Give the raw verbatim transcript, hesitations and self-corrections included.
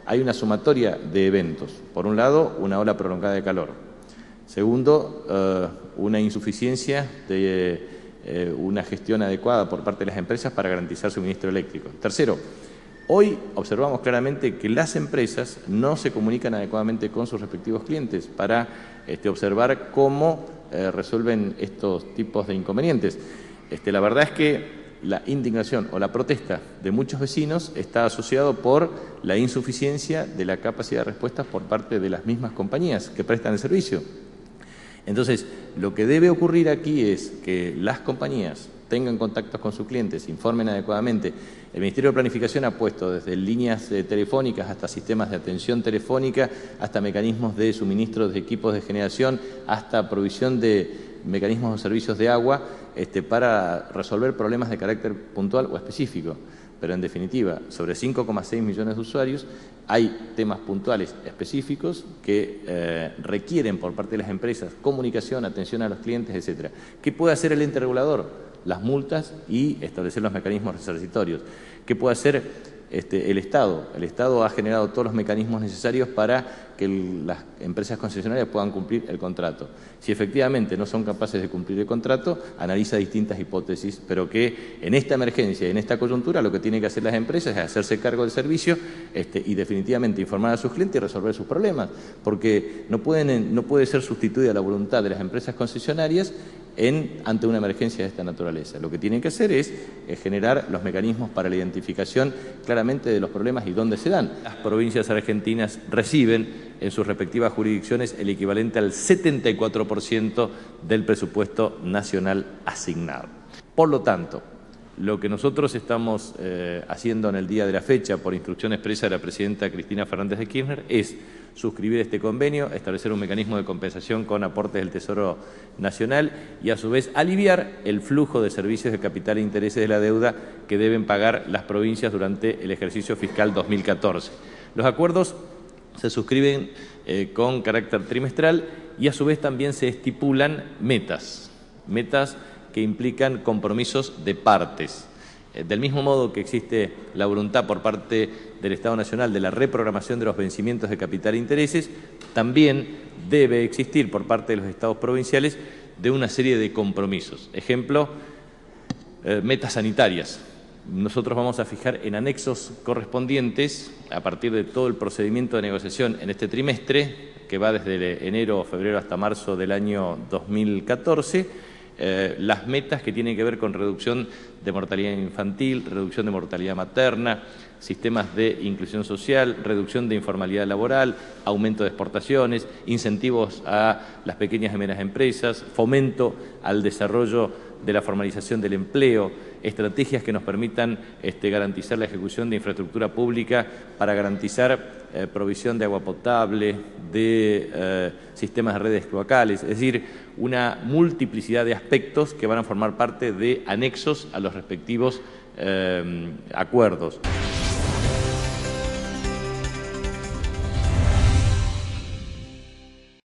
hay una sumatoria de eventos. Por un lado, una ola prolongada de calor. Segundo, eh, una insuficiencia de eh, una gestión adecuada por parte de las empresas para garantizar suministro eléctrico. Tercero, hoy observamos claramente que las empresas no se comunican adecuadamente con sus respectivos clientes para este, observar cómo eh, resuelven estos tipos de inconvenientes. Este, la verdad es que la indignación o la protesta de muchos vecinos está asociado por la insuficiencia de la capacidad de respuesta por parte de las mismas compañías que prestan el servicio. Entonces, lo que debe ocurrir aquí es que las compañías tengan contactos con sus clientes, informen adecuadamente. El Ministerio de Planificación ha puesto desde líneas eh, telefónicas hasta sistemas de atención telefónica, hasta mecanismos de suministro de equipos de generación, hasta provisión de mecanismos o servicios de agua este, para resolver problemas de carácter puntual o específico. Pero en definitiva, sobre cinco coma seis millones de usuarios, hay temas puntuales específicos que eh, requieren por parte de las empresas comunicación, atención a los clientes, etcétera. ¿Qué puede hacer el ente regulador? Las multas y establecer los mecanismos resarcitorios. ¿Qué puede hacer este, el Estado? El Estado ha generado todos los mecanismos necesarios para que el, las empresas concesionarias puedan cumplir el contrato. Si efectivamente no son capaces de cumplir el contrato, analiza distintas hipótesis, pero que en esta emergencia y en esta coyuntura lo que tienen que hacer las empresas es hacerse cargo del servicio este, y definitivamente informar a sus clientes y resolver sus problemas, porque no, pueden, no puede ser sustituida la voluntad de las empresas concesionarias En, ante una emergencia de esta naturaleza. Lo que tienen que hacer es, es generar los mecanismos para la identificación claramente de los problemas y dónde se dan. Las provincias argentinas reciben en sus respectivas jurisdicciones el equivalente al setenta y cuatro por ciento del presupuesto nacional asignado. Por lo tanto, lo que nosotros estamos eh, haciendo en el día de la fecha, por instrucción expresa de la presidenta Cristina Fernández de Kirchner, es suscribir este convenio, establecer un mecanismo de compensación con aportes del Tesoro Nacional y, a su vez, aliviar el flujo de servicios de capital e intereses de la deuda que deben pagar las provincias durante el ejercicio fiscal dos mil catorce. Los acuerdos se suscriben eh, con carácter trimestral y, a su vez, también se estipulan metas, metas que implican compromisos de partes. Del mismo modo que existe la voluntad por parte del Estado Nacional de la reprogramación de los vencimientos de capital e intereses, también debe existir por parte de los Estados provinciales de una serie de compromisos. Ejemplo, eh, metas sanitarias. Nosotros vamos a fijar en anexos correspondientes, a partir de todo el procedimiento de negociación en este trimestre, que va desde enero o febrero hasta marzo del año dos mil catorce, Eh, las metas que tienen que ver con reducción de mortalidad infantil, reducción de mortalidad materna, sistemas de inclusión social, reducción de informalidad laboral, aumento de exportaciones, incentivos a las pequeñas y medianas empresas, fomento al desarrollo de la formalización del empleo, estrategias que nos permitan este, garantizar la ejecución de infraestructura pública para garantizar eh, provisión de agua potable, de eh, sistemas de redes cloacales, es decir, una multiplicidad de aspectos que van a formar parte de anexos a los respectivos eh, acuerdos.